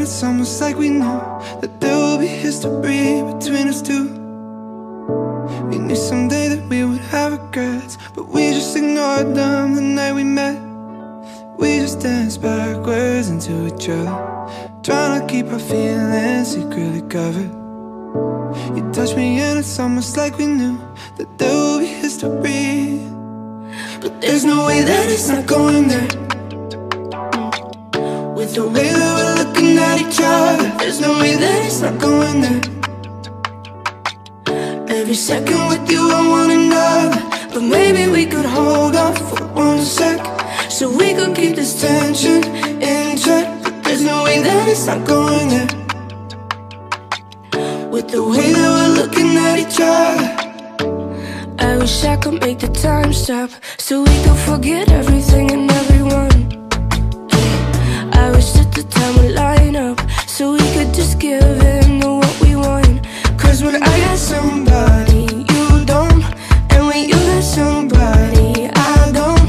it's almost like we knew that there will be history between us two. We knew someday that we would have regrets, but we just ignored them the night we met. We just danced backwards into each other, trying to keep our feelings secretly covered. You touched me and it's almost like we knew that there will be history, but there's no way that it's not going there. With the way that we're looking at each other, there's no way that it's not going there. Every second with you I want another, but maybe we could hold on for 1 sec, so we could keep this tension in check. But there's no way that it's not going there. With the way that we're looking at each other, I wish I could make the time stop, so we could forget everything and everyone. I wish that the time would line up, so we could just give in to what we want. Cause when I got somebody, you don't, and when you got somebody, I don't.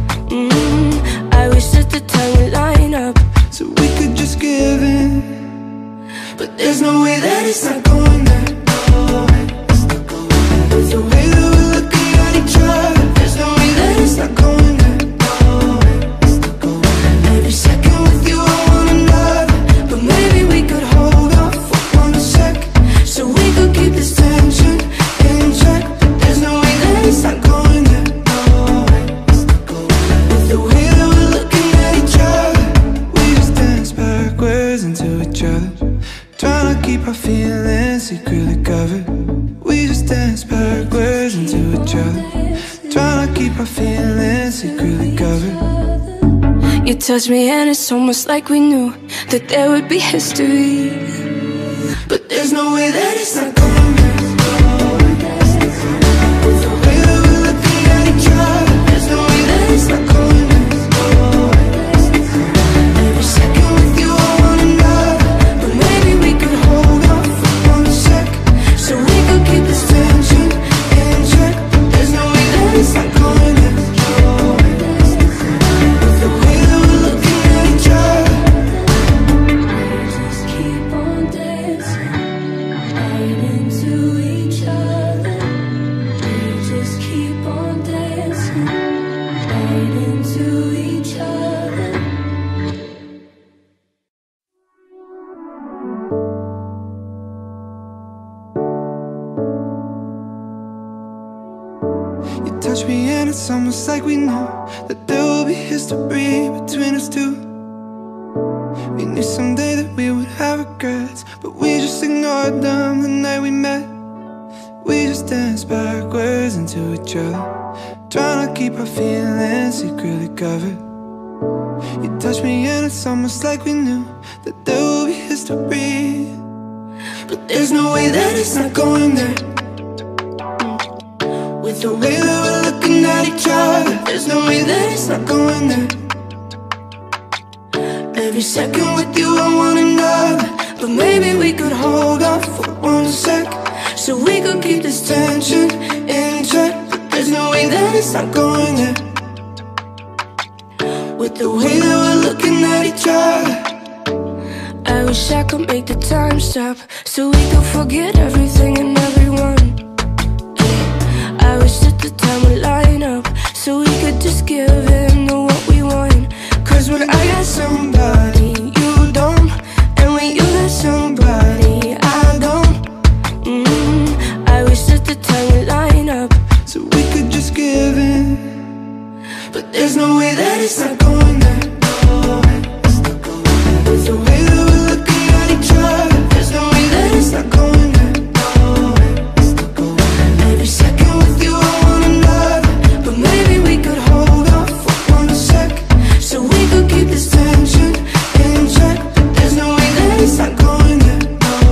I wish that the time would line up, so we could just give in. But there's no way that it's not going there. With the way that we're looking at each other, there's no way that it's not going there. Every second with you I want another, but maybe we could hold off for 1 sec, so we could keep this tension in check. But there's no way that it's not going there. With the way that we're looking at each other, we just dance backwards into each other, trying to keep our feelings secretly covered. We just dance backwards into each other, trying to keep our feelings secretly covered. You touched me and it's almost like we knew that there would be history, but there's no way that it's not going there. With the way that we're looking at each other, there's no way that it's not going there. Every second with you I want another, but maybe we could hold on for 1 sec, so we could keep this tension in check. But there's no way that it's not going there. With the way that we're looking at each other, we just keep on dancing right into each other. We just keep on dancing right into each other. You touch me and it's almost like we knew that there will be history between us two. We knew someday that we would have regrets, but we just ignored them the night we met. We just danced backwards into each other, trying to keep our feelings secretly covered. You touch me and it's almost like we knew that there will be history, but there's no way that it's not going there. With the way that we're looking at each other, there's no way that it's not going there. Every second with you I want another, but maybe we could hold off for 1 sec, so we could keep this tension in check. But there's no way that it's not going there. With the way that we're looking at each other, I wish I could make the time stop, so we could forget everything and everyone. I wish that the time would line up, so we could just give in to what we want. Cause when I got somebody, you don't, and when you got somebody, I don't. I wish that the time would line up, so we could just give in. But there's no way that it's not going there. With the way that we're looking at each other, there's no way that it's not going there. Every second with you I want another, but maybe we could hold off for 1 sec, so we could keep this tension in check. But there's no way that it's not going there.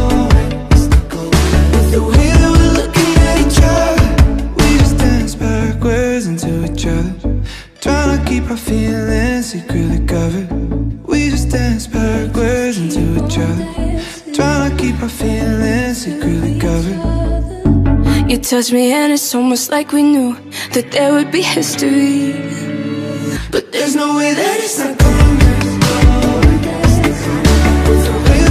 With the way that we're looking at each other, we just dance backwards into each other, trying to keep our feelings secretly covered. We just dance backwards into each other, trying to keep our feelings secretly covered. You touched me and it's almost like we knew that there would be history, but there's no way that it's not going there. With the way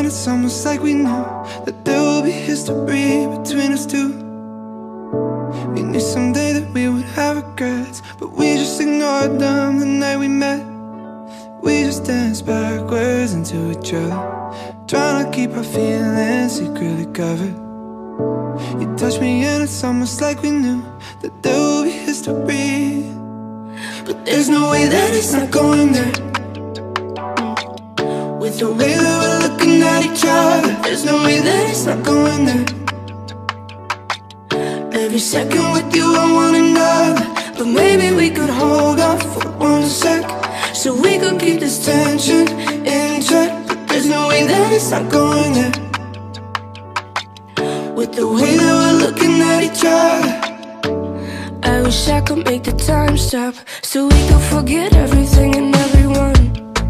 it's almost like we knew that there will be history between us two. We knew someday that we would have regrets, but we just ignored them the night we met. We just danced backwards into each other, trying to keep our feelings secretly covered. You touched me and it's almost like we knew that there will be history, but there's no way that it's not going there. With the way that we're looking at each other, there's no way that it's not going there. Every second with you I want another, but maybe we could hold off for 1 sec, so we could keep this tension in check. But there's no way that it's not going there. With the way that we're looking at each other, I wish I could make the time stop, so we could forget everything and everyone.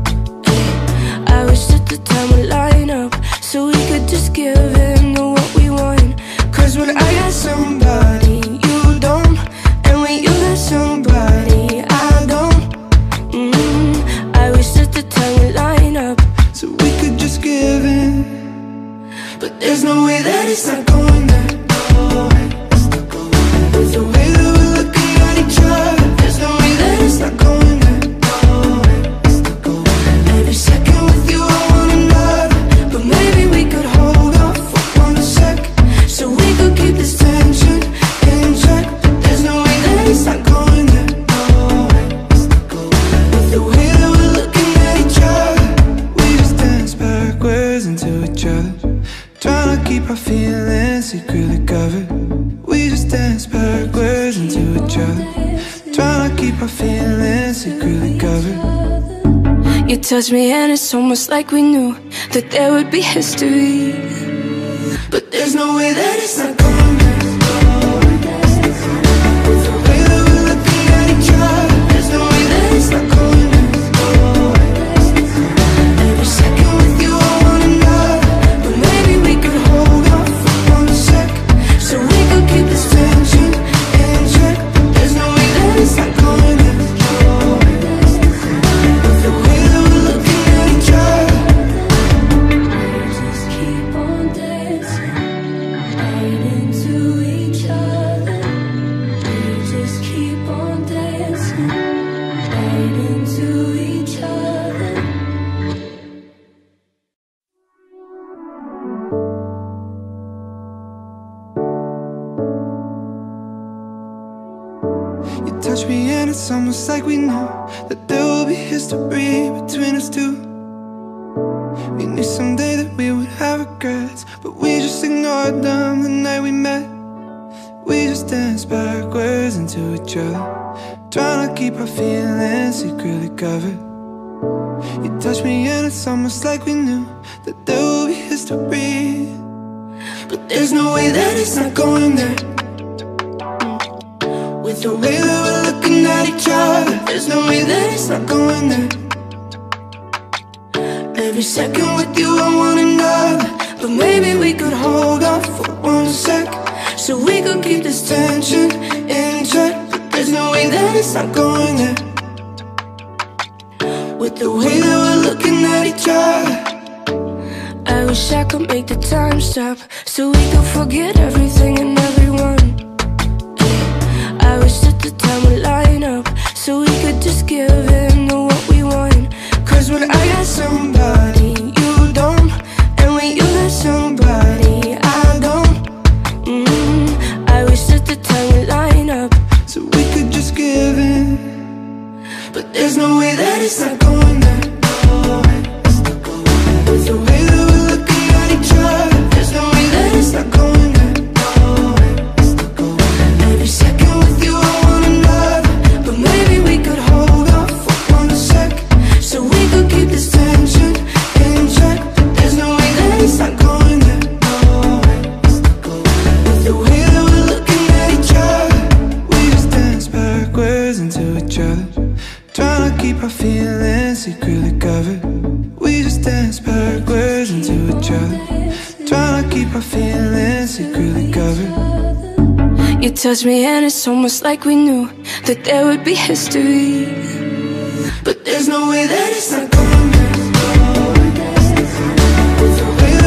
I wish that the time would line up, so we could just give in to what we want. Cause when I got somebody, you don't, and when you got somebody, I don't. I wish that the time would line up, so we could just give in. But there's no way that it's not going there. With the way that we're looking at each other, there's no way that it's not going there. Every second with you I want another, but maybe we could hold off for 1 sec, so we could keep this tension in check. But there's no way that it's not going there. With the way that we're looking at each other, we just dance backwards into each other, trying to keep our feelings secretly covered. We just dance backwards into each other, trying to keep our feelings secretly covered. You touched me and it's almost like we knew that there would be history, but there's no way that it's not going there. With the way that we're looking at each other, there's no way that it's not going there. Every second with you I want another, but maybe we could hold off for 1 sec, so we could keep this tension in check. But there's no way that it's not going there. With the way that we're looking at each other, we just keep on dancing right into each other. We just keep on dancing right into each other. You touch me and it's almost like we knew that there will be history between us two. We knew someday that we would have regrets, but we just ignored them the night we met. We just danced backwards into each other, trying to keep our feelings secretly covered. You touched me and it's almost like we knew that there will be history, but there's no way that it's not going there. With the way that we're looking at each other, there's no way that it's not going there. Every second with you I want another, but maybe we could hold off for 1 sec, so we could keep this tension in check. But there's no way that it's not going there. With the way that we're looking at each other, I wish I could make the time stop, so we could forget everything and everyone. I wish that the time would line up, so we could just give in to what we want. Cause when I got somebody, you don't, and when you got somebody, I don't. I wish that the time would line up, so we could just give in. But there's no way that it's not going there. With the way that we're looking at each other, there's no way that it's not going there. Every second with you I want another, but maybe we could hold off for 1 sec, so we could keep this tension in check. But there's no way that it's not going there. With the way that we're looking at each other, we just dance backwards into each other, trying to keep our feelings secretly covered. We just dance backwards into each other, trying to keep our feelings secretly covered. You touched me and it's almost like we knew that there would be history, but there's no way that it's not going there. With the way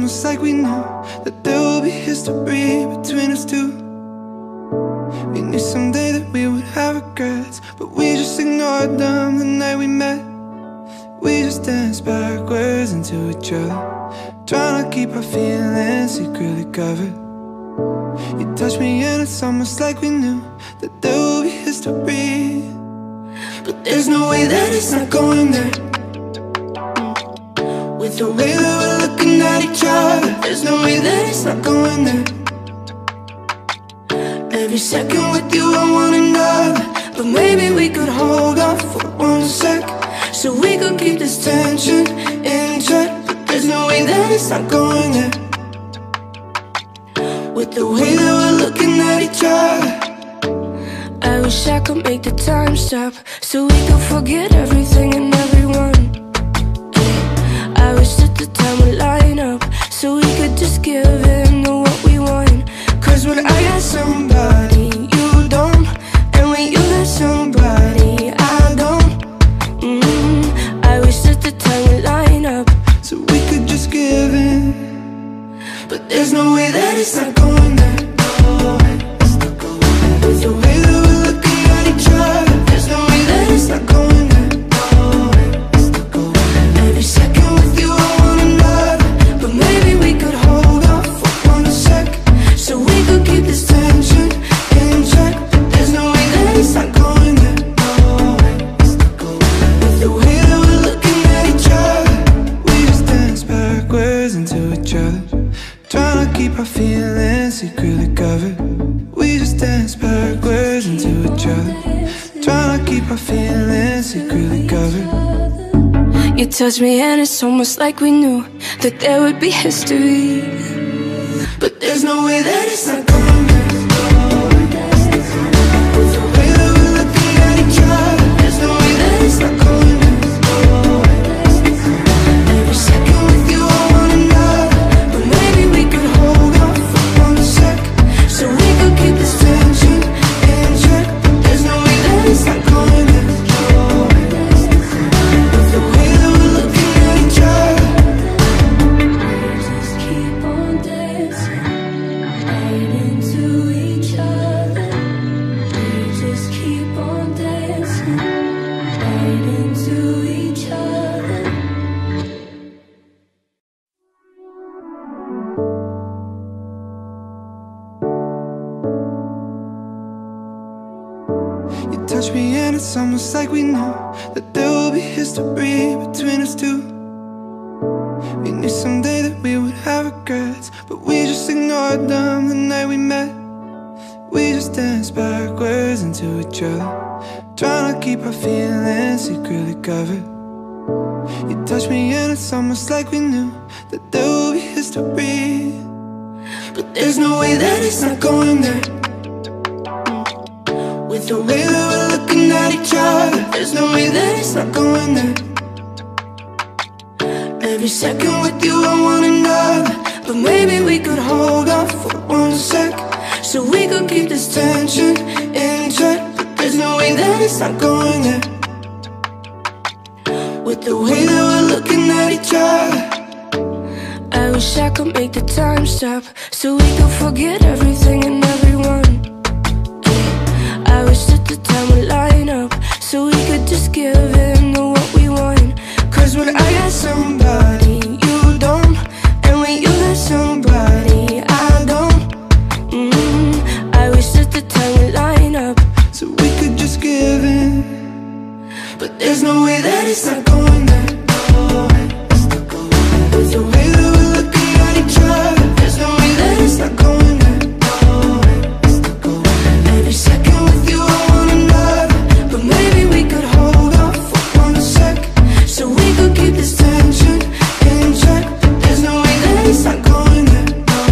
almost like we knew that there will be history between us two. We knew someday that we would have regrets, but we just ignored them the night we met. We just danced backwards into each other, trying to keep our feelings secretly covered. You touched me and it's almost like we knew that there will be history, but there's no way that it's not going there. With the way that we're looking at each other, there's no way that it's not going there. Every second with you I want another, but maybe we could hold off for 1 sec, so we could keep this tension in check. But there's no way that it's not going there. With the way that we're looking at each other, I wish I could make the time stop, so we could forget everything and everyone. I wish that the time would line up, so we could just give in to what we want. cause when I got somebody you don't, and when you got somebody I don't. I wish that the time would line up, so we could just give in, but there's no way that it's not going there. With the way that we're looking at each other, there's no way that it's not going there. Every second with you I want another, but maybe we could hold off for 1 sec, so we could keep this tension in check. But there's no way that it's not going there. With the way that we're looking at each other, we just dance backwards into each other, trying to keep our feelings secretly covered. We just dance backwards into each other, trying to keep our feelings secretly covered. you touched me and it's almost like we knew that there would be history, but there's no way that it's not going there. With the way that we're looking at each other, there's no way that it's not going there. Every second with you I want another, but maybe we could hold off for 1 sec, so we could keep this tension in check. But there's no way that it's not going there. With the way that we're looking at each other, Just keep on dancing right into each other. We just keep on dancing right into each other. you touch me and it's almost like we knew that there will be history between us two. We knew someday that we would have regrets, but we just ignored them the night we met. We just danced backwards into each other, trying to keep our feelings secretly covered. You touched me and it's almost like we knew that there will be history, but there's no way that it's not going there. With the way that we're looking at each other, there's no way that it's not going there. Every second with you I want another, but maybe we could hold off for 1 sec, so we could keep this tension in check. But there's no way that it's not going there. With the way that we're looking at each other, I wish I could make the time stop, so we could forget everything and everyone. I wish that the time would line up, so we could just give in to what we want. cause when I got somebody you don't, and when you got somebody I don't. I wish that the time would line up, So we could just give in, but there's no way that it's not going there. With the way that we're looking at each other, there's no way that it's not going there. Every second with you I want another, but maybe we could hold off for 1 sec, so we could keep this tension in check. But there's no way that it's not going there.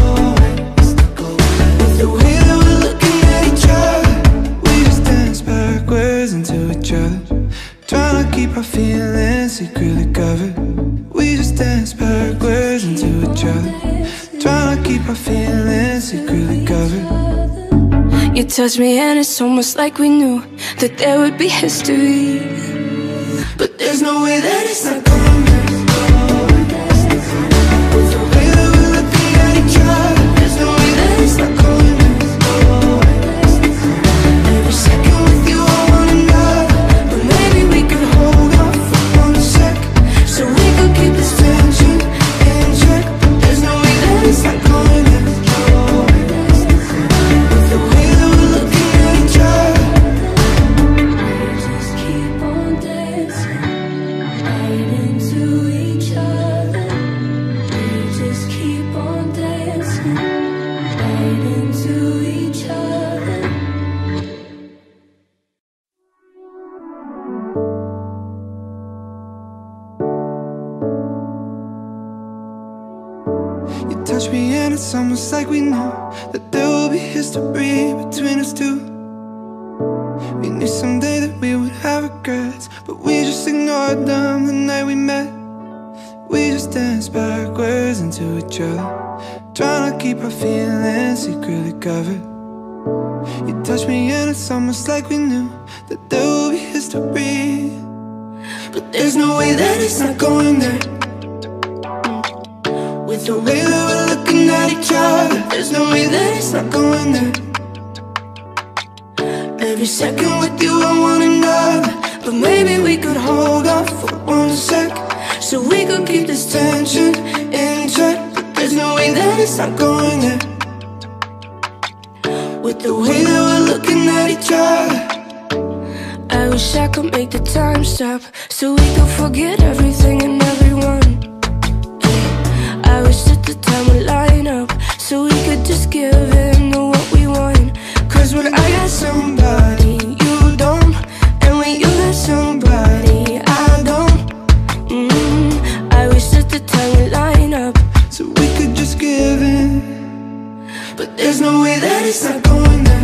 With the way that we're looking at each other, we just dance backwards into each other, trying to keep our feelings secretly covered. We just dance backwards into each other, trying to keep our feelings secretly covered. you touched me and it's almost like we knew that there would be history, but there's no way that it's not going there. With the way that we're like we knew that there will be history between us two. We knew someday that we would have regrets, but we just ignored them the night we met. We just danced backwards into each other, trying to keep our feelings secretly covered. You touched me and it's almost like we knew that there will be history, but there's no way that it's not going there. With the way that we're looking at each other, there's no way that it's not going there. Every second with you I want another, but maybe we could hold off for 1 sec, so we could keep this tension in check. But there's no way that it's not going there. With the way that we're looking at each other, I wish I could make the time stop, so we could forget everything and everyone. I wish that the time would line up, so we could just give in to what we want. cause when I got somebody you don't, and when you got somebody I don't. I wish that the time would line up, so we could just give in, but there's no way that it's not going there.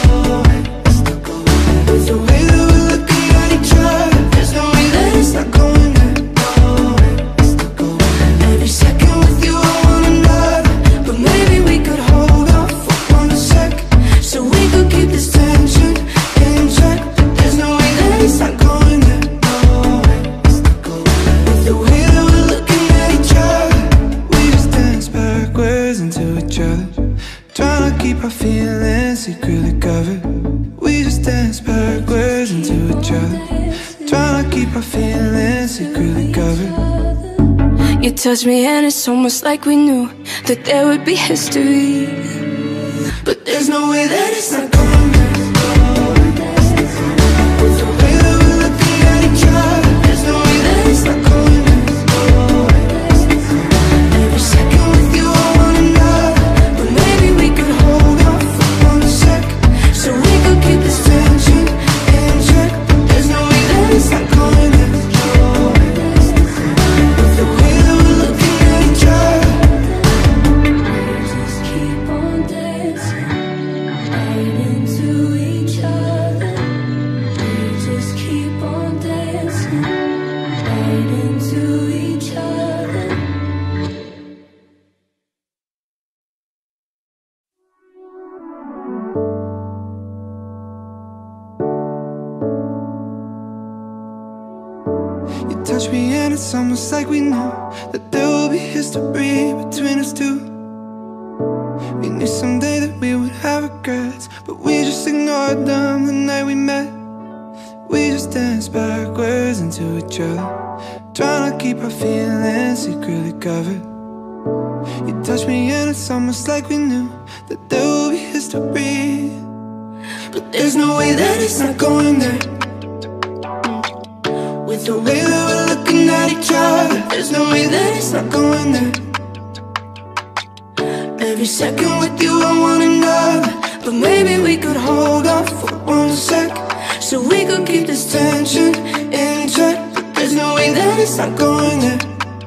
With the way that we're looking at each other, there's no way that it's not going there. Every second with you I want another, but maybe we could hold off for 1 sec, so we could keep this tension in check. But there's no way that it's not going there. With the way that we're looking at each other, we just dance backwards into each other, trying to keep our feelings secretly covered. We just dance backwards into each other, trying to keep our feelings secretly covered. you touched me and it's almost like we knew that there would be history, but there's no way that it's not going there. With the way that we're looking at each other, there's no way that it's not going there. Every second with you I want another, but maybe we could hold off for 1 sec, so we could keep this tension in check. But there's no way that it's not going there. With the way that we're looking at each other, Just keep on dancing right into each other. We just keep on dancing right into each other. you touch me and it's almost like we knew that there will be history between us two. We knew someday that we would have regrets, but we just ignored them the night we met. We just danced backwards into each other, trying to keep our feelings secretly covered. You touched me and it's almost like we knew that there will be history, but there's no way that it's not going there. With the way that we're looking at each other, there's no way that it's not going there. Every second with you I want another, but maybe we could hold off for 1 sec, so we could keep this tension in check. But there's no way that it's not going there.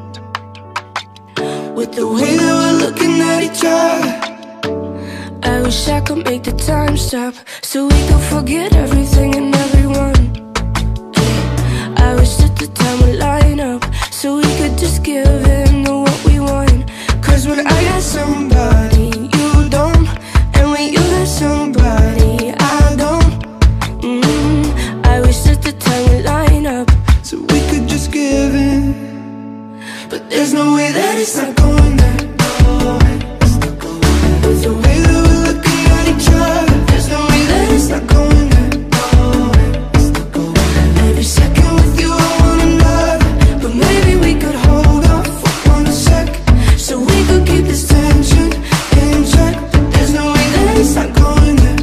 With the way that we're looking at each other, I wish I could make the time stop, so we could forget everything and everyone. I wish that the time would line up, so we could just give in to what we want. cause when I got somebody you don't, and when you got somebody I don't. I wish that the time would line up, So we could just give in, but there's no way that it's not going there. With the way that we're looking at each other, there's no way that it's not going there. Every second with you I want another, but maybe we could hold off for 1 sec, so we could keep this tension in check. But there's no way that it's not going there.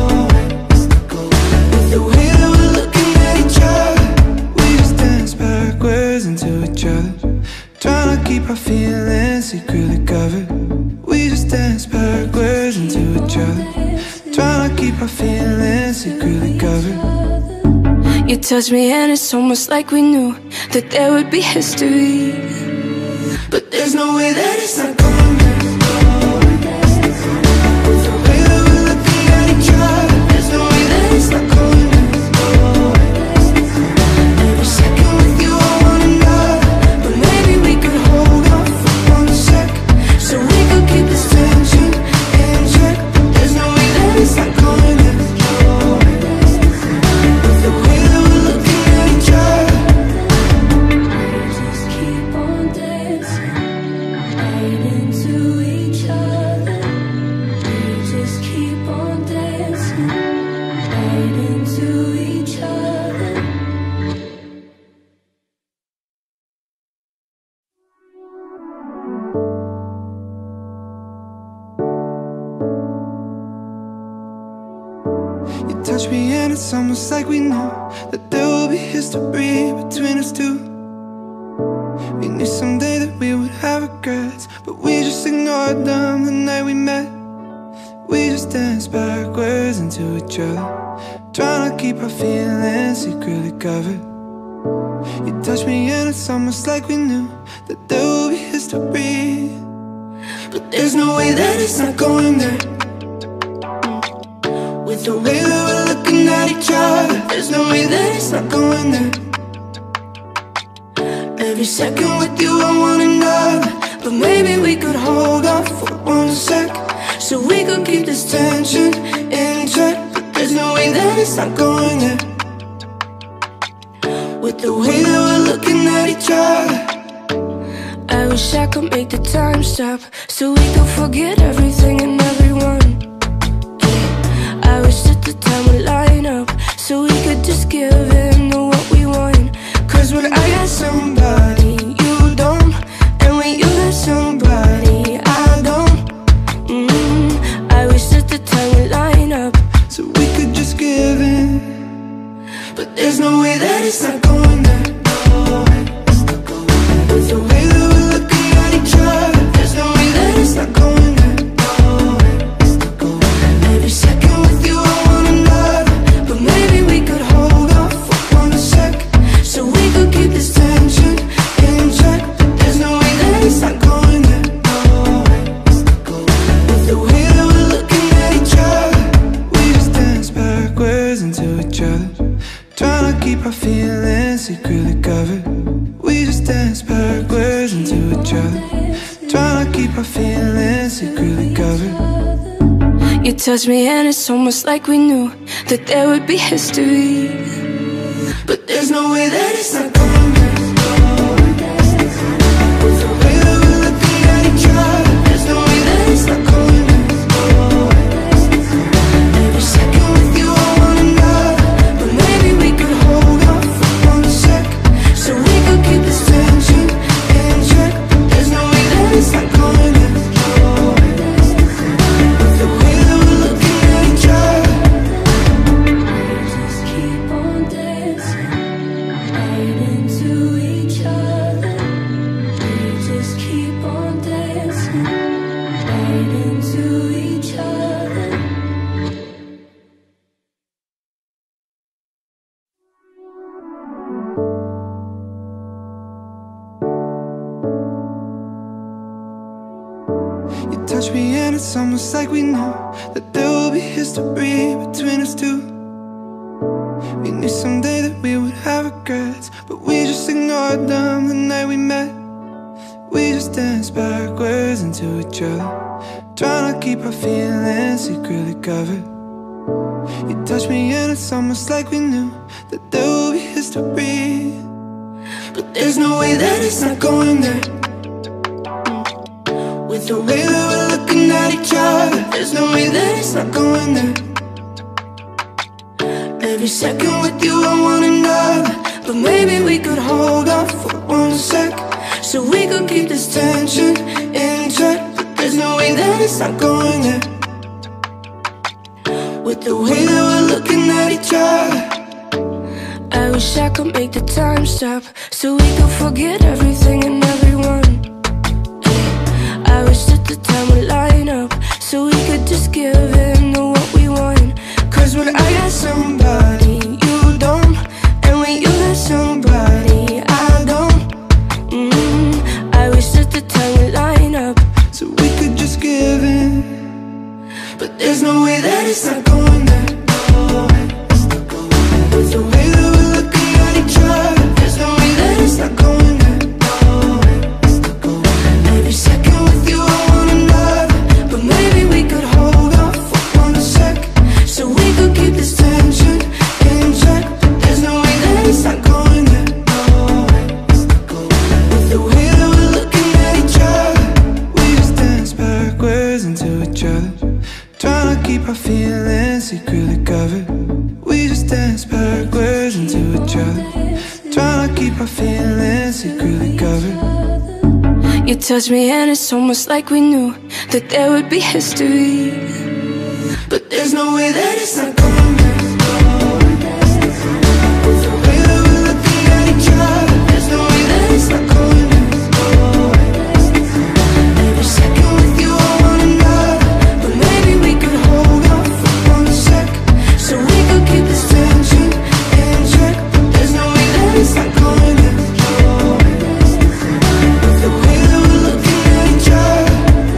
With the way that we're looking at each other, we just dance backwards into each other, trying to keep our feelings secretly covered. We just dance backwards into each other, trying to keep our feelings secretly covered. you touched me and it's almost like we knew that there would be history, But there's no way that it's not going there. You touch me and it's almost like we knew that there will be history between us two. We knew someday that we would have regrets, but we just ignored them the night we met. We just danced backwards into each other, trying to keep our feelings secretly covered. You touch me and it's almost like we knew that there will be history, but there's no way that it's not going there. With the way that we're looking at each other, there's no way that it's not going there. Every second with you I want another, but maybe we could hold off for 1 sec, so we could keep this tension in check. But there's no way that it's not going there. With the way that we're looking at each other, I wish I could make the time stop, so we could forget everything and everyone. I wish that the time would line up, so we could just give in to what we want. cause when I got somebody you don't, and when you got somebody I don't. I wish that the time would line up, so we could just give in, but there's no way that it's not going there. With the way that we're looking at each other, there's no way that it's not going there. Every second with you I want another, but maybe we could hold off for 1 sec, so we could keep this tension in check. But there's no way that it's not going there. With the way that we're looking at each other, we just dance backwards into each other, trying to keep our feelings secretly covered. We just dance backwards into each other, trying to keep our feelings secretly covered. you touch me and it's almost like we knew that there would be history, but there's no way that it's not going there. With the way that we're looking at each other, there's no way that it's not going there. Every second with you I want another, but maybe we could hold off for 1 sec, so we could keep this tension in check. But there's no way that it's not going there. With the way that we're looking at each other, Just keep on dancing right into each other. We just keep on dancing right into each other. you touch me and it's almost like we knew that there will be history between us two. We knew someday that we would have regrets, but we just ignored them the night we met. We just danced backwards into each other, trying to keep our feelings secretly covered. You touch me and it's almost like we knew that there will be history, but there's no way that it's not going there. With the way that we're looking at each other, there's no way that it's not going there. Every second with you I want another, but maybe we could hold off for 1 sec, so we could keep this tension in check. But there's no way that it's not going there. With the way that we're looking at each other, I wish I could make the time stop, so we could forget everything and everyone. I wish that the time would line up, so we could just give in to what we want. cause when I got somebody you don't, and when you got somebody I don't. I wish that the time would line up, So we could just give in, but there's no way that it's not going there. With the way that we're looking at each other, there's no way that it's not going there. Every second with you I want another, but maybe we could hold off for 1 sec, so we could keep this tension in check. But there's no way that it's not going there. With the way that we're looking at each other, we just dance backwards into each other, trying to keep our feelings secretly covered. We just dance backwards into each other, trying to keep our feelings secretly covered. You touch me and it's almost like we knew that there would be history. But there's no way that it's not going back. With the way that we're looking at each other, there's no way that it's not going back. Every second with you I want another, but maybe we could hold off for 1 sec, so we could keep this tension in check. But there's no way that it's not going back. With the way that we're looking at each other,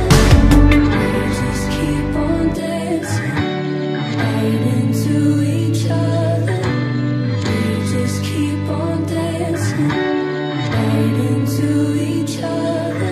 just keep on dancing right into each other. We just keep on dancing right into each other.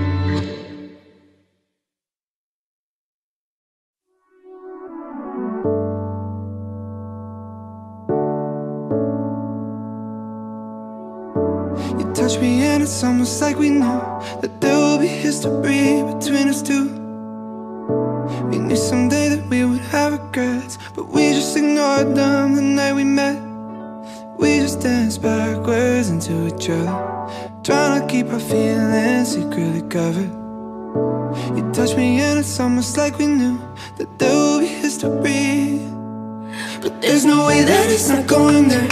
you touch me and it's almost like we knew that there will be history between us two. We knew someday that we would have regrets, but we just ignored them the night we met. We just danced backwards into each other, trying to keep our feelings secretly covered. You touch me and it's almost like we knew that there will be history. But there's no way that it's not going there.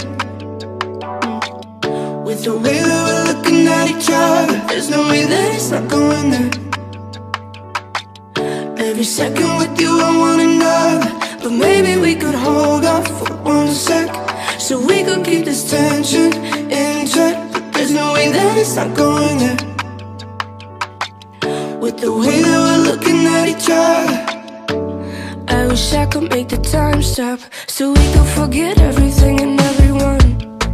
With the way that we're looking at each other, there's no way that it's not going there. Every second with you I want another, but maybe we could hold off for 1 sec, so we could keep this tension in check. But there's no way that it's not going there. With the way that we're looking at each other, I wish I could make the time stop, so we could forget everything and everyone.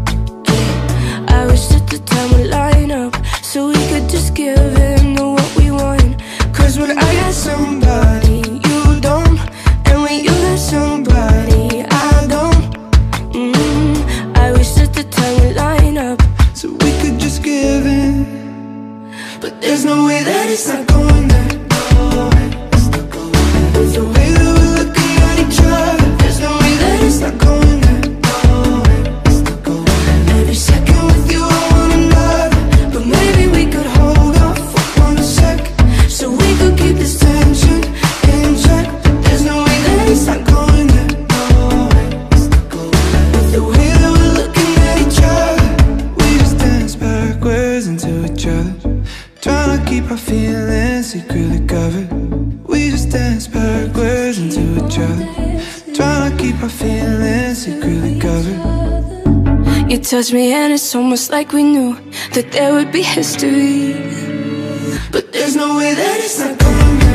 I wish that the time would line up, so we could just give in to what we want. cause when I got somebody you don't, and when you got somebody I don't. I wish that the time would line up, So we could just give in. But there's no way that it's not going there. With the way that we're looking at each other, there's no way that it's not going there. Every second with you I want another, but maybe we could hold off for 1 sec, so we could keep this tension in check. But there's no way that it's not going there. With the way that we're looking at each other, we just dance backwards into each other, trying to keep our feelings secretly covered. We just dance backwards into each other, trying to keep our feelings secretly covered. you touch me and it's almost like we knew that there would be history. But there's no way that it's not going back.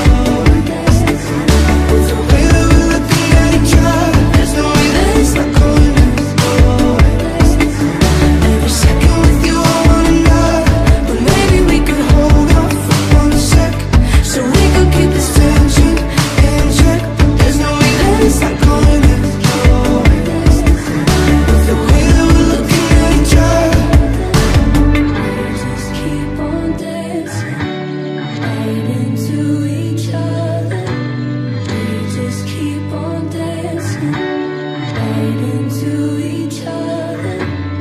With the way that we're looking at each other, there's no way that it's not going back. Every second with you I want another, but maybe we could hold off for 1 sec, so we could keep this tension in check. But there's no way that it's not going back. With the way that we're looking at each other, Just keep on dancing right into each other. We just keep on dancing right into each other.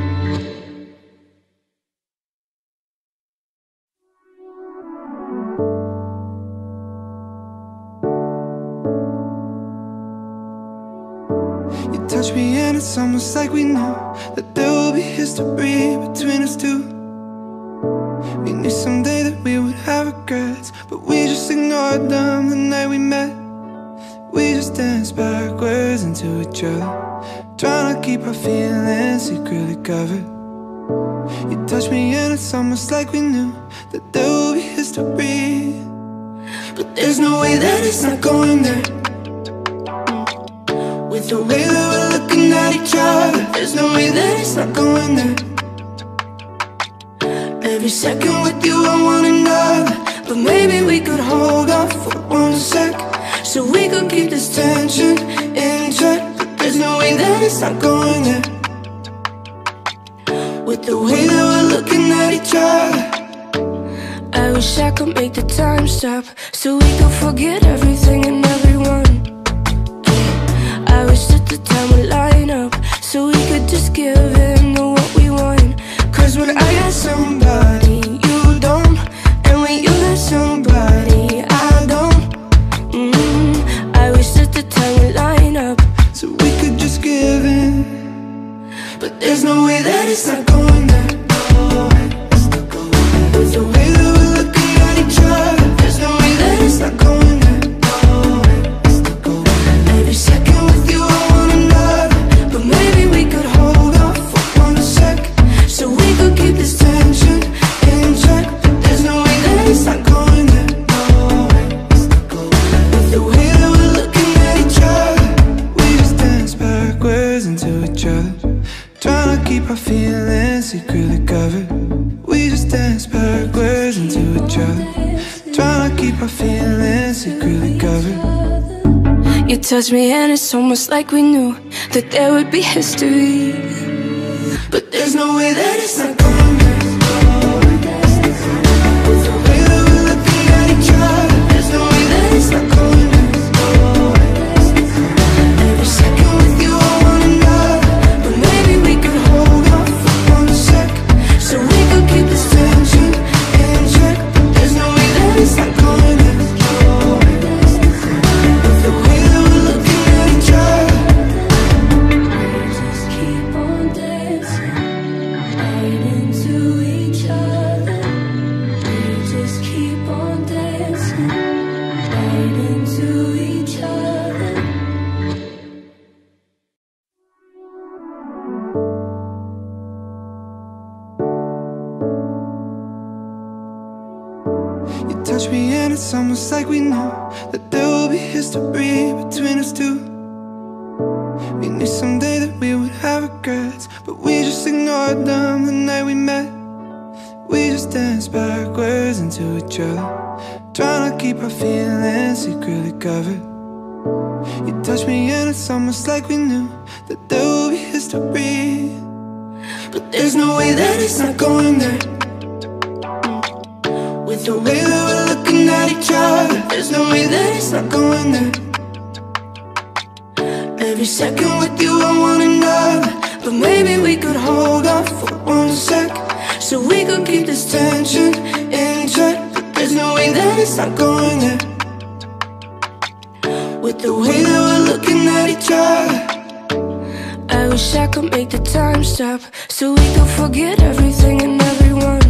you touch me and it's almost like we knew that there will be history between us two. We knew someday that we would have regrets, but we just ignored them the night we met. We just danced backwards into each other, trying to keep our feelings secretly covered. You touch me and it's almost like we knew that there will be history. But there's no way that it's not going there. With the way that we're looking at each other, there's no way that it's not going there. Every second with you I want another, but maybe we could hold off for 1 sec, so we could keep this tension in check. But there's no way that it's not going there. With the way that we're looking at each other, I wish I could make the time stop, so we could forget everything and everyone. I wish that the time would line up, so we could just give in to what we want. cause when I got somebody you don't, and that it's not going there. With the way that we're looking at each other, there's no way that it's not going there. Every second with you I want another, but maybe we could hold off for 1 sec, so we could keep this tension in check. But there's no way that it's not going there. With the way that we're looking at each other, we just dance backwards into each other, trying to keep our feelings secretly covered. We just dance backwards into each other, trying to keep our feelings secretly covered. You touch me and it's almost like we knew that there would be history. But there's no way that it's not going there. With the way that we're looking at each other, there's no way that it's not going there. Every second with you I want another, but maybe we could hold off for 1 sec, so we could keep this tension in check. But there's no way that it's not going there. With the way that we're looking at each other, Just keep on dancing right into each other. We just keep on dancing right into each other. you touch me and it's almost like we know that there will be history between us two. We knew someday that we would have regrets, but we just ignored them the night we met. We just danced backwards into each other, trying to keep our feelings secretly covered. You touch me and it's almost like we knew that there will be history. But there's no way that it's not going there. With the way that we're looking at each other, there's no way that it's not going there. Every second with you I want another, but maybe we could hold off for 1 sec, so we could keep this tension in check. But there's no way that it's not going there. With the way that we're looking at each other, I wish I could make the time stop, so we could forget everything and everyone.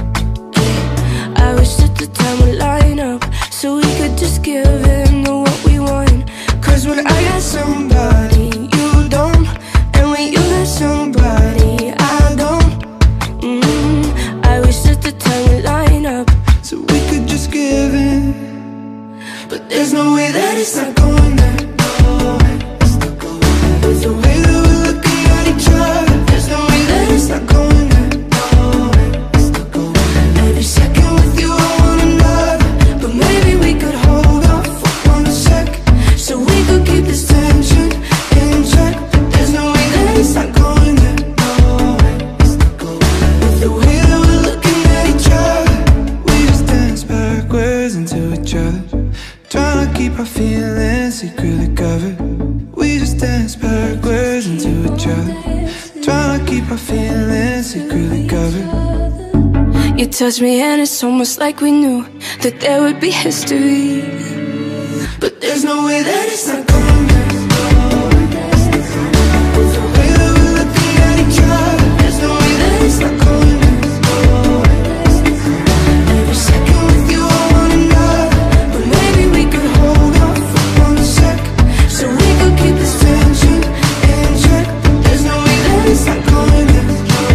I wish that the time would line up, so we could just give in to what we want. cause when I got somebody you don't, and when you got somebody I don't. I wish that the time would line up, So we could just give in. But there's no way that it's not going there. With the way that we're looking at each other, there's no way that it's not going there. Every second with you I want another, but maybe we could hold off for 1 sec, so we could keep this tension in check. But there's no way that it's not going there. With the way that we're looking at each other, we just dance backwards into each other, trying to keep our feelings secretly covered. We just dance backwards into each other, trying to keep our feelings secretly covered. you touch me and it's almost like we knew that there would be history. But there's no way that it's not going there. With the way that we're looking at each other, there's no way that it's not going there. Every second with you I want another, but maybe we could hold off for 1 sec, so we could keep this tension in check. But there's no way that it's not going there.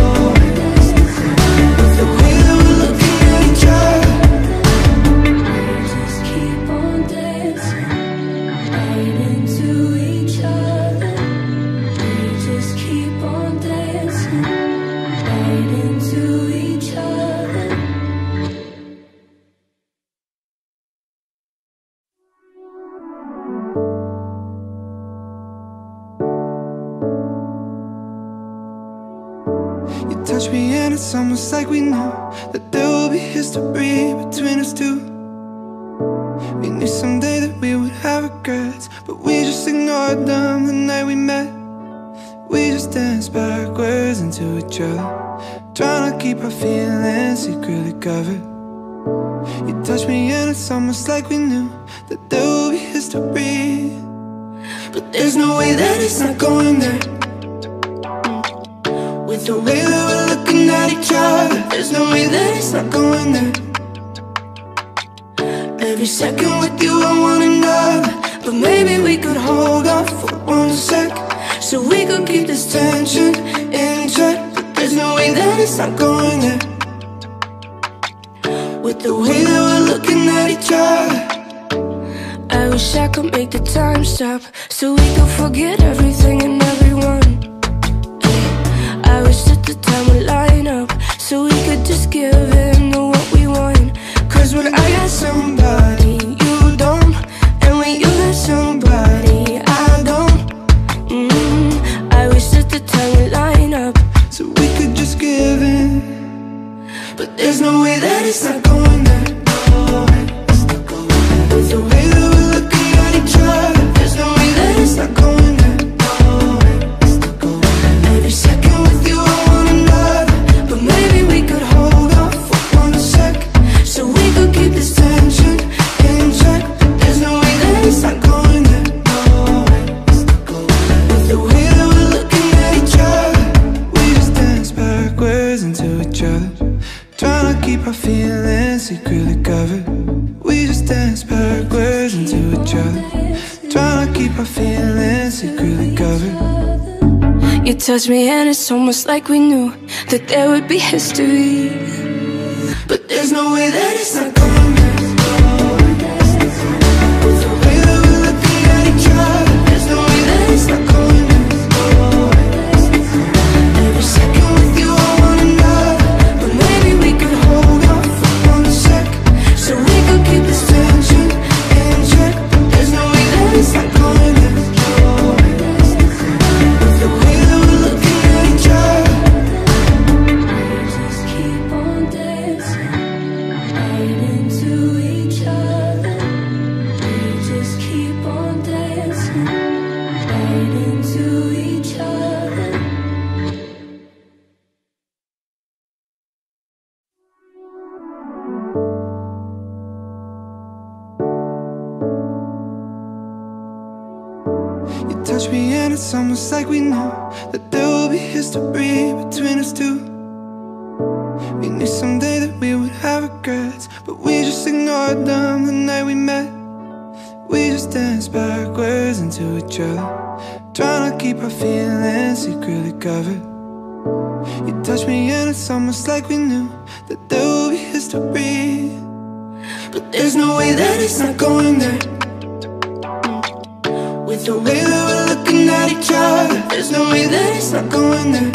With the way that we're looking at each other, Just keep on dancing right into each other. We just keep on dancing right into each other. you touch me and it's almost like we know that there will be history between us two. We knew someday that we would have regrets, but we just ignored them the night we met. We just danced backwards into each other, trying to keep our feelings secretly covered. You touch me and it's almost like we knew that there will be history. But there's no way that it's not going there. With With the way that we're looking at each other, there's no way that it's not going there. Every second with you I want another, but maybe we could hold off for 1 sec, so we could keep this tension in check. But there's no way that it's not going there. With the way that we're looking at each other, I wish I could make the time stop, so we could forget everything and everyone. I wish that the time would line up, so we could just give in to what we want. cause when I got somebody you don't, and when you got somebody I don't. I wish that the time would line up, so we could just give in. But there's no way that it's not going there. With the way that we're looking at each other, there's no way that it's not going there. Every second with you I want another, but maybe we could hold off for 1 sec, so we could keep this tension in check. But there's no way that it's not going there. With the way that we're looking at each other, we just dance backwards into each other, trying to keep our feelings secretly covered. We just dance backwards into each other, trying to keep our feelings secretly covered. you touch me and it's almost like we knew that there would be history. But there's no way that it's not going there. With the way that we're looking at each other, there's no way that it's not going there. Every second with you I want another, but maybe we could hold off for 1 sec, so we could keep this tension in check. But there's no way that it's not going there. With the way that we're looking at each other, Just keep on dancing right into each other. We just keep on dancing right into each other. you touch me and it's almost like we know that there will be history between us two. We knew someday that we would have regrets, but we just ignored them the night we met. We just danced backwards into each other, trying to keep our feelings secretly covered. You touch me and it's almost like we knew that there will be history. But there's no way that it's not going there. With the way that we're looking at each other, there's no way that it's not going there.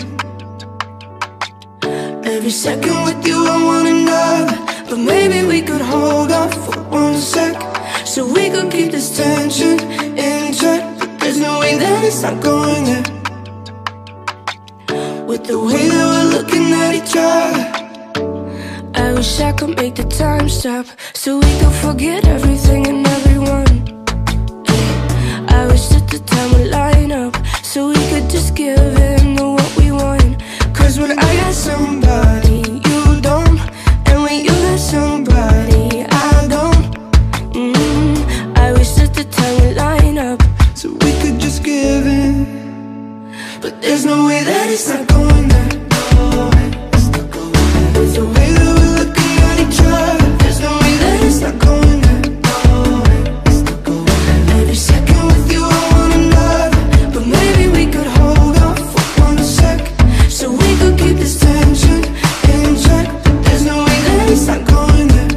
Every second with you I want another, but maybe we could hold off for 1 sec, so we could keep this tension in check. But there's no way that it's not going there. With the way that we're looking at each other, I wish I could make the time stop, so we could forget everything and everyone. I wish that the time would line up, so we could just give in to what we want. cause when I got somebody you don't, and when you got somebody I don't. I wish that the time would line up, So we could just give in. But there's no way that it's not going there. With the way that we're looking at each other, there's no way that it's not going there. Every second with you I want another, but maybe we could hold off for 1 sec, so we could keep this tension in check. But there's no way that it's not going there.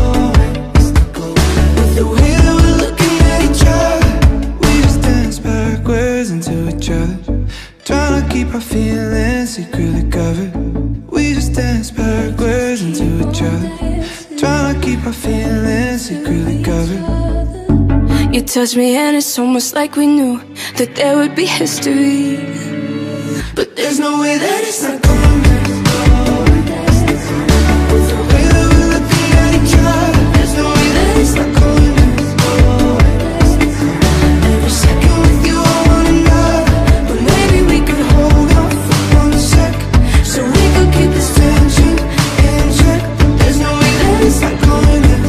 With the way that we're looking at each other, we just dance backwards into each other, trying to keep our feelings secretly covered. We just dance backwards into each other, trying to keep our feelings secretly covered. you touch me and it's almost like we knew that there would be history. But there's no way that it's not going there. With the way that we're looking at each other, there's no way that it's not going there. Every second with you I want another, but maybe we could hold off for 1 sec, so we could keep this tension in check. But there's no way that it's not going there.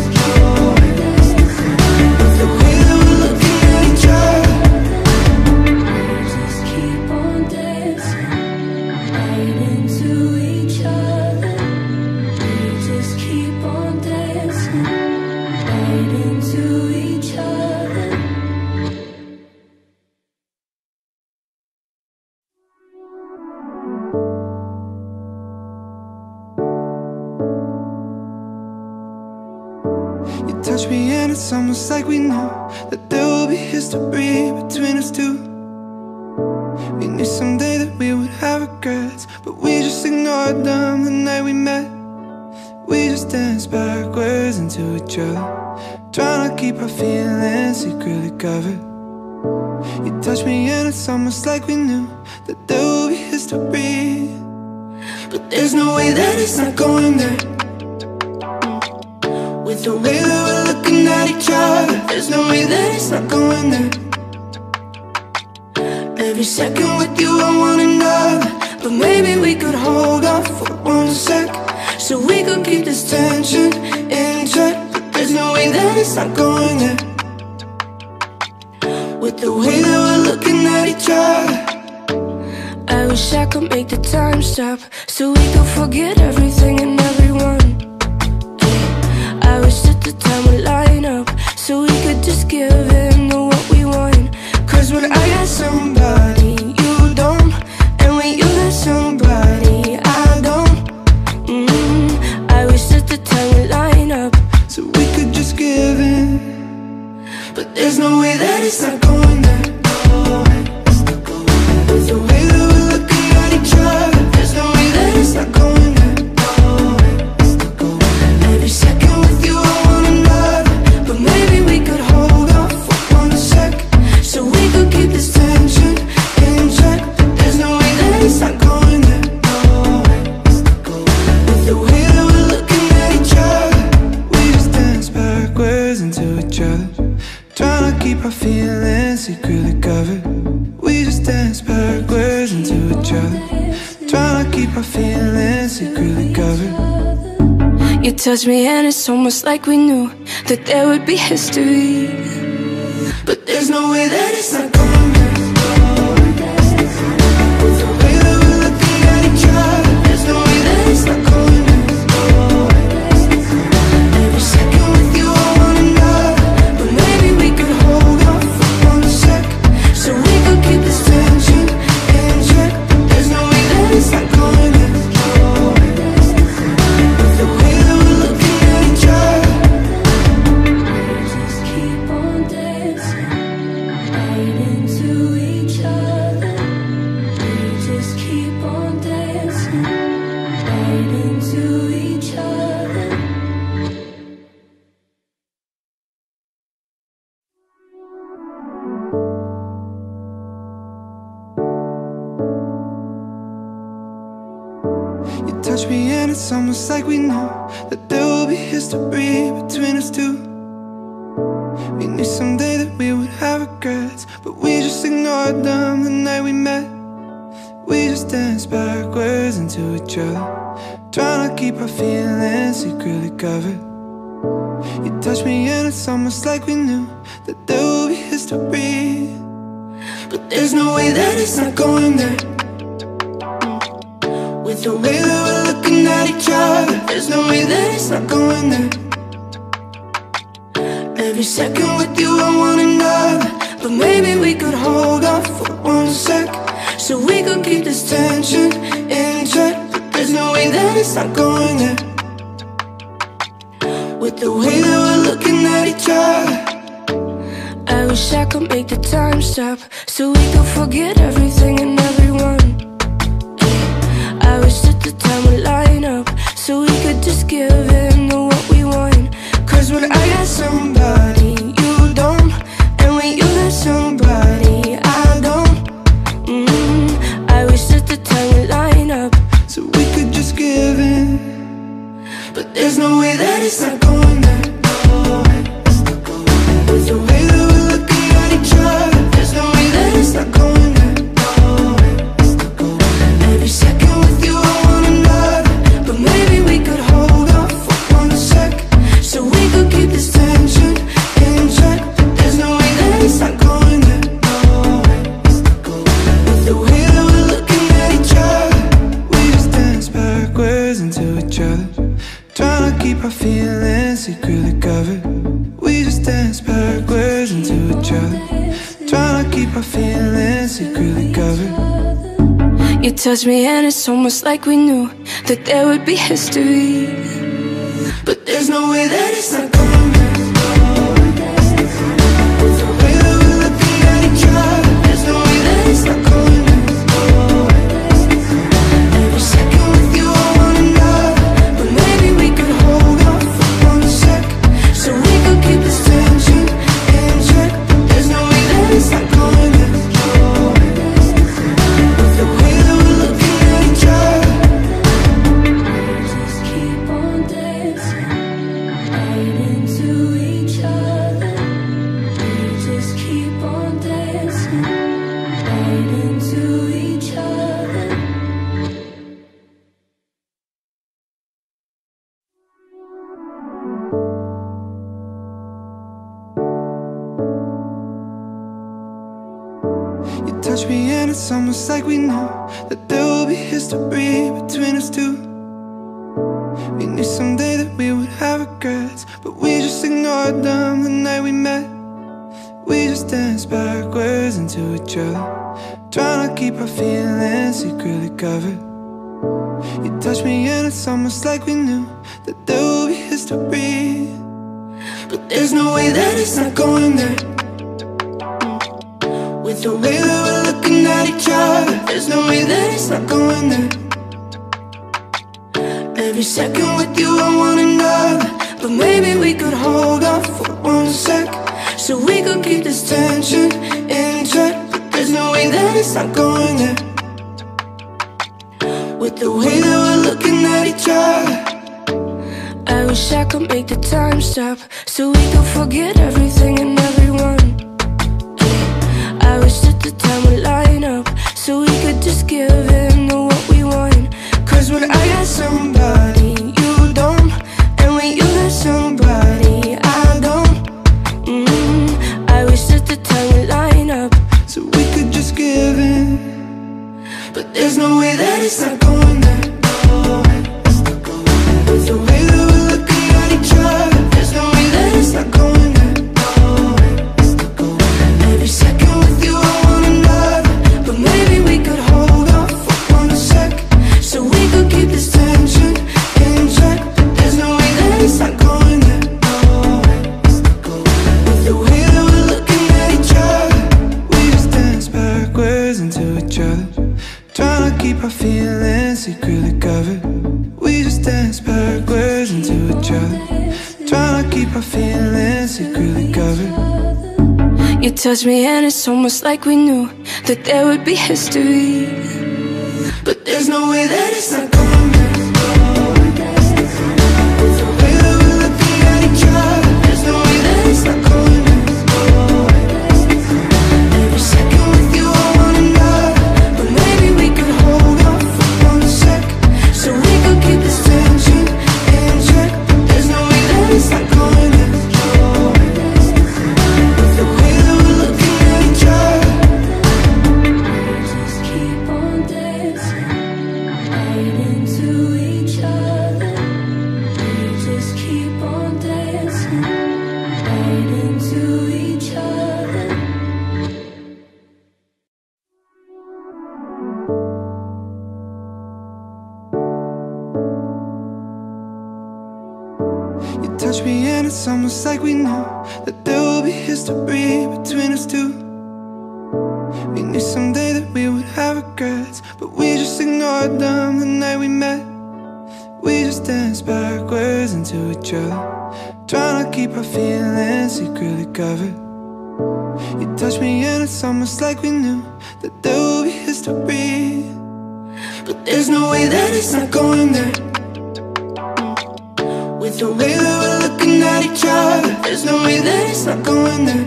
With the way that we're looking at each other, Just keep on dancing right it's almost like we knew that there will be history between us two. We knew someday that we would have regrets, but we just ignored them the night we met. We just danced backwards into each other, trying to keep our feelings secretly covered. You touched me and it's almost like we knew that there will be history, but there's no way that it's not going there. With the way that we're looking at each other, there's no way that it's not going there. Every second with you I want another, but maybe we could hold off for 1 sec, so we could keep this tension in check. But there's no way that it's not going there. With the way that we're looking at each other, I wish I could make the time stop, so we could forget everything and everyone. I wish that the time would line up, so we could just give in to what we want. cause when I got somebody you don't, and when you got somebody I don't. I wish that the time would line up, so we could just give in, but there's no way that it's not going there. With the way that we're looking at each other, there's no way that it's not going there. Every second with you I want another, but maybe we could hold off for 1 sec, so we could keep this tension in check. But there's no way that it's not going there. With the way that we're looking at each other, we just dance backwards into each other, trying to keep our feelings secretly covered. We just dance backwards into each other, trying to keep our feelings secretly covered. you touched me and it's almost like we knew that there would be history, but there's no way that it's not going there. With the way that we're looking at each other, there's no way that it's not going there. Every second with you I want another, but maybe we could hold off for 1 sec, so we could keep this tension in check. But there's no way that it's not going there. With the way that we're looking at each other, Just keep on dancing right into each other. We just keep on dancing right into each other. you touch me and it's almost like we knew that there will be history between us two. We knew someday that we would have regrets, but we just ignored them the night we met. We just danced backwards into each other, trying to keep our feelings secretly covered. You touch me and it's almost like we knew that there will be history, but there's no way that it's not going there. With the way that we're looking at each other, there's no way that it's not going there. Every second with you I want another, but maybe we could hold off for 1 sec, so we could keep this tension in check. But there's no way that it's not going there. With the way that we're looking at each other, I wish I could make the time stop, so we could forget everything and everyone. I wish that the time would line up, so we could just give in to what we want. cause when I got somebody you don't, and when you got somebody I don't. I wish that the time would line up, So we could just give in, but there's no way that it's not going there. With the way that we're looking at each other, there's no way that it's not going there. Every second with you I want another, but maybe we could hold off for 1 sec, so we could keep this tension in check. But there's no way that it's not going there. With the way that we're looking at each other, we just dance backwards into each other, trying to keep our feelings secretly covered. We just dance backwards into each other, trying to keep our feelings secretly covered. you touched me and it's almost like we knew that there would be history, But there's no way that it's not going there. You touch me and it's almost like we knew that there will be history between us two. We knew someday that we would have regrets, but we just ignored them the night we met. We just danced backwards into each other, trying to keep our feelings secretly covered. You touch me and it's almost like we knew that there will be history, but there's no way that it's not going there. With the way that we're looking at each other, there's no way that it's not going there. Every second with you I want another, but maybe we could hold off for 1 sec, so we could keep this tension in check. But there's no way that it's not going there. With the way that we're looking at each other, I wish I could make the time stop, so we could forget everything and everyone. I wish that the time would line up, so we could just give in to what we want. cause when I got somebody you don't, and when you got somebody I don't. I wish that the time would line up, so we could just give in, but there's no way that it's not going there. With the way that we're looking at each other, there's no way that it's not going there. Every second with you I want another, but maybe we could hold off for 1 sec, so we could keep this tension in check. But there's no way that it's not going there. With the way that we're looking at each other, we just dance backwards into each other, trying to keep our feelings secretly covered. We just dance backwards into each other, trying to keep our feelings secretly covered. you touch me and it's almost like we knew that there would be history, but there's no way that it's not going there. With the way that we're looking at each other, there's no way that it's not going there. Every second with you I want another, but maybe we could hold off for 1 sec, so we could keep this tension in check. But there's no way that it's not going there. With the way that we're looking at each other, Just keep on dancing right into each other. We just keep on dancing right into each other. you touch me and it's almost like we knew that there will be history between us two. We knew someday that we would have regrets, but we just ignored them the night we met. We just danced backwards into each other, trying to keep our feelings secretly covered. You touch me and it's almost like we knew that there will be history, but there's no way that it's not going there. With the way that we're looking at each other, there's no way that it's not going there.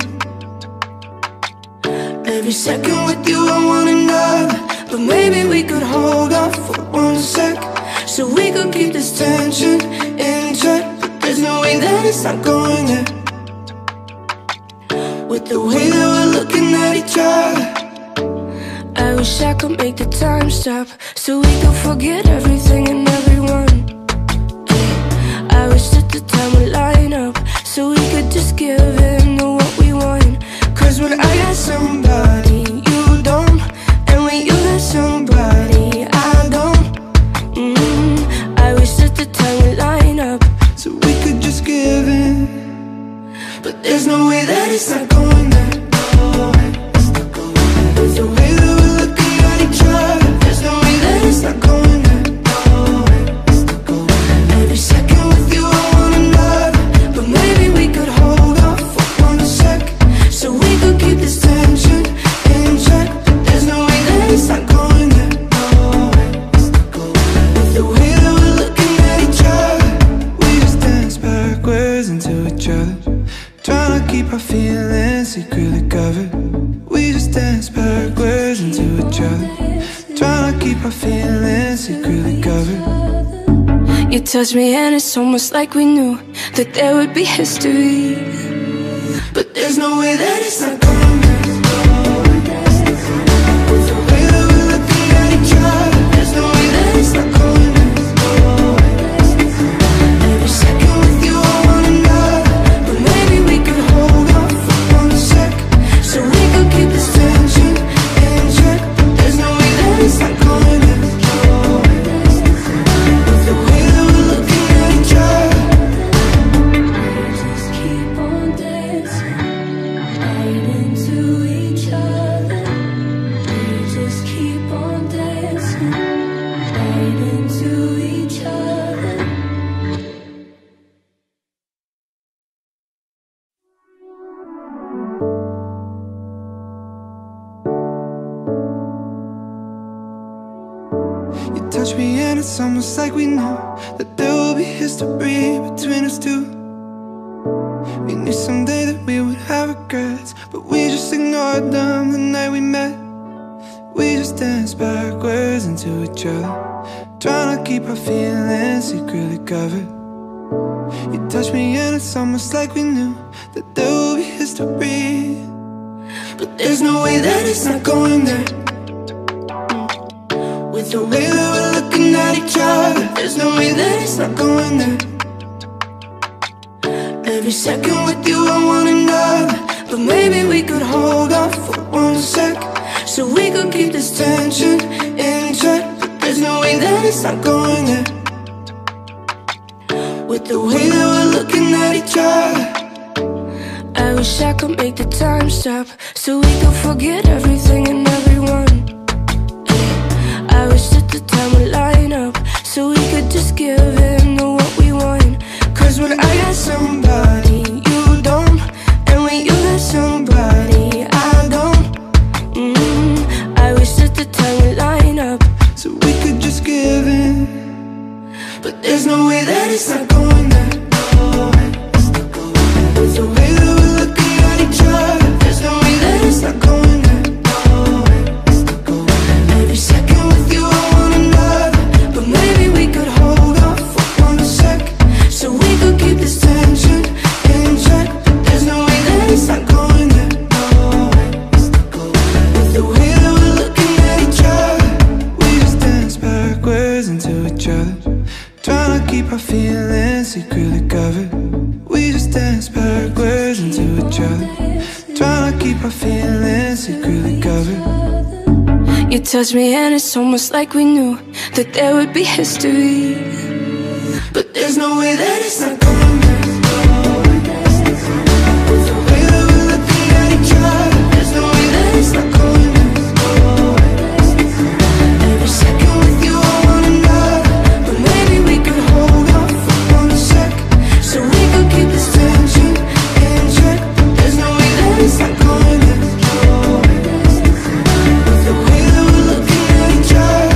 Every second with you I want another, but maybe we could hold off for 1 sec, so we could keep this tension in check. But there's no way that it's not going there. With the way that we're looking at each other, I wish I could make the time stop, so we could forget everything and everyone. I wish that the time would line up, so we could just give in to what we want. cause when I got somebody you don't, and when you got somebody I don't. I wish that the time would line up, So we could just give in, but there's no way that it's not going there. With the way that we're looking at each other, there's no way that it's not going there. Every second with you I want another, but maybe we could hold off for 1 sec, so we could keep this tension in check. But there's no way that it's not going there. With the way that we're looking at each other, we just dance backwards into each other, trying to keep our feelings secretly covered. We just dance backwards into each other, trying to keep our feelings secretly covered. you touch me and it's almost like we knew that there would be history, but there's no way that it's not going there. touch me and it's almost like we knew that there will be history between us two. We knew someday that we would have regrets, but we just ignored them the night we met. We just danced backwards into each other, trying to keep our feelings secretly covered. You touch me and it's almost like we knew that there will be history, but there's no way that it's not going there. With the way that we're looking at each other, there's no way that it's not going there. Every second with you I want another, but maybe we could hold off for 1 sec, so we could keep this tension in check. But there's no way that it's not going there. With the way that we're looking at each other, I wish I could make the time stop, so we could forget everything and everyone. I wish that the time would line up, so we could just give in to what we want. cause when I got somebody you don't, and when you got somebody I don't. I wish that the time would line up, so we could just give in, but there's no way that it's not going there. With the way that we're looking at each other, there's no way that it's not going there. Every second with you I want another, but maybe we could hold off for 1 sec, so we could keep this tension in check. But there's no way that it's not going there. With the way that we're looking at each other, we just dance backwards into each other, trying to keep our feelings secretly covered. We just dance backwards into each other, trying to keep our feelings secretly covered. you touch me and it's almost like we knew that there would be history, but there's no way that it's not going there. With the way that we're looking at each other, there's no way that it's not going there. Every second with you I want another, but maybe we could hold off for 1 sec, so we could keep this tension in check. But there's no way that it's not going there. With the way that we're looking at each other,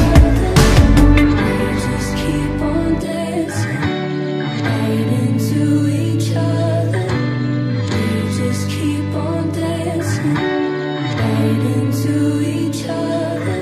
Just keep on dancing right into each other. We just keep on dancing right into each other.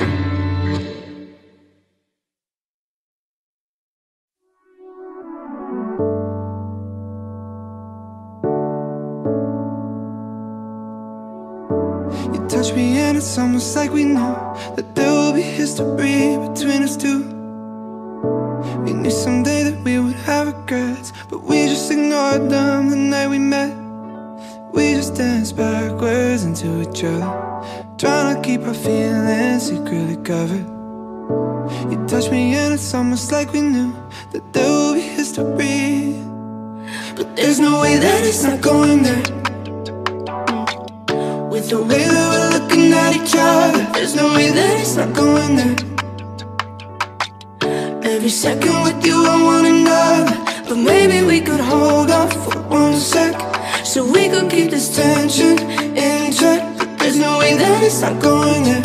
you touch me and it's almost like we knew that there will be history between us two. We knew someday that we would have regrets, but we just ignored them the night we met. We just danced backwards into each other, trying to keep our feelings secretly covered. You touch me and it's almost like we knew that there will be history, but there's no way that it's not going there. With the way that we're looking at each other, there's no way that it's not going there. Every second with you I want another, but maybe we could hold off for 1 sec, so we could keep this tension in check. But there's no way that it's not going there.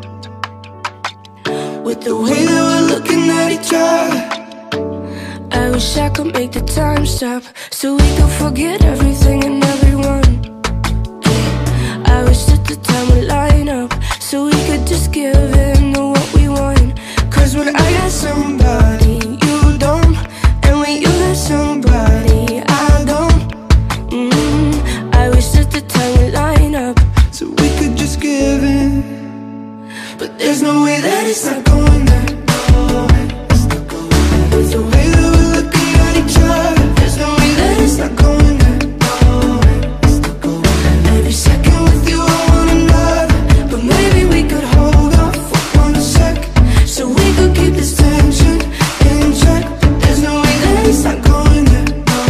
With the way that we're looking at each other, I wish I could make the time stop, so we could forget everything and everyone. I wish that the time would line up, so we could just give in to what we want. cause when I got somebody you don't, and when you got somebody I don't. I wish that the time would line up, So we could just give in, but there's no way that it's not going there. With the way that we're looking at each other, there's no way that it's not going there. Every second with you I want another, but maybe we could hold off for 1 sec, so we could keep this tension in check. But there's no way that it's not going there.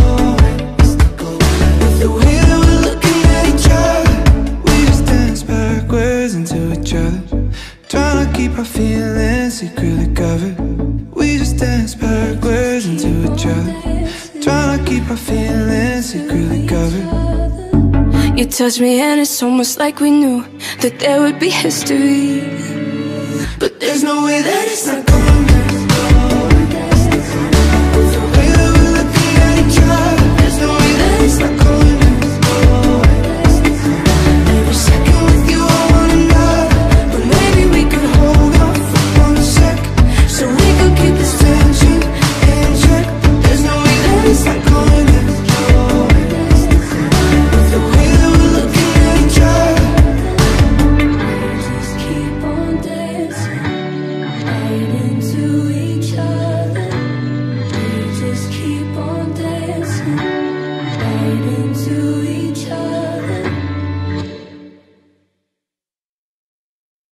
With the way that we're looking at each other, we just dance backwards into each other, trying to keep our feelings secretly covered. We just dance backwards into each other, trying to keep our feelings secretly covered. you touch me and it's almost like we knew that there would be history, But there's no way that it's not going